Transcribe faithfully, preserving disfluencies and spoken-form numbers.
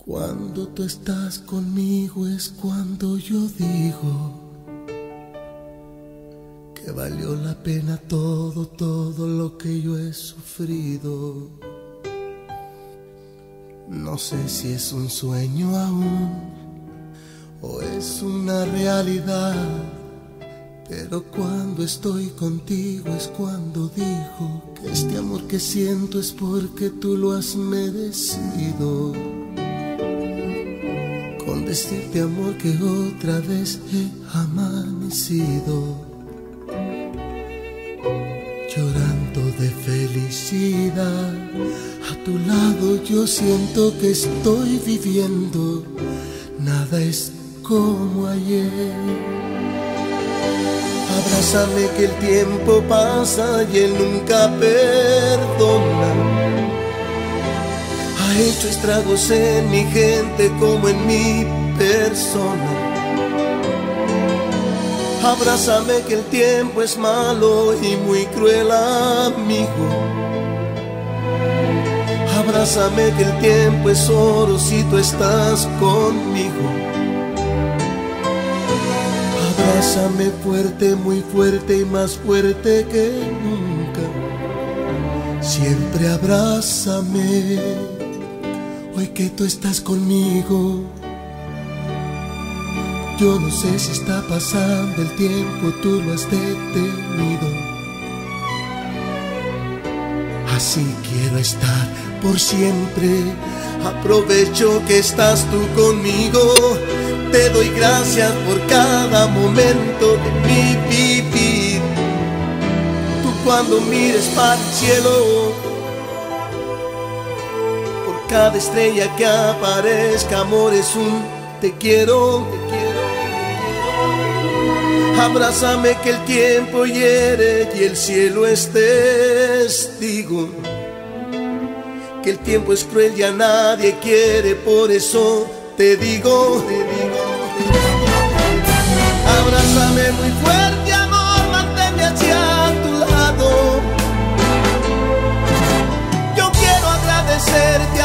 Cuando tú estás conmigo es cuando yo digo que valió la pena todo, todo lo que yo he sufrido. No sé si es un sueño aún o es una realidad, pero cuando estoy contigo es cuando digo que este amor que siento es porque tú lo has merecido. Con decirte, amor, que otra vez he amanecido llorando de felicidad. A tu lado yo siento que estoy viviendo, nada es como ayer. Abrázame que el tiempo pasa y él nunca perdona. Ha hecho estragos en mi gente como en mi persona. Abrázame que el tiempo es malo y muy cruel amigo. Abrázame que el tiempo es oro si tú estás conmigo. Abrázame fuerte, muy fuerte y más fuerte que nunca. Siempre abrázame. Hoy que tú estás conmigo, yo no sé si está pasando el tiempo, tú lo has detenido. Así quiero estar por siempre. Aprovecho que estás tú conmigo. Te doy gracias por cada momento de mi vivir. Tú cuando mires para el cielo, cada estrella que aparezca, amor, es un te quiero, te quiero, te quiero. Abrázame que el tiempo hiere y el cielo es testigo. Que el tiempo es cruel y a nadie quiere, por eso te digo, te digo, te digo. Abrázame muy fuerte, amor, manténme hacia tu lado. Yo quiero agradecerte